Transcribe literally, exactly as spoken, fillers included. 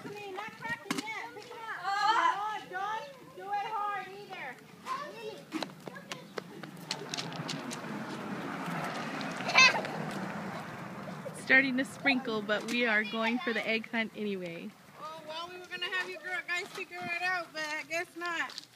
Anthony, not cracking yet. Pick him up. Oh, don't do it hard either. It's starting to sprinkle, but we are going for the egg hunt anyway. Oh, well, we were going to have you guys figure it out, but I guess not.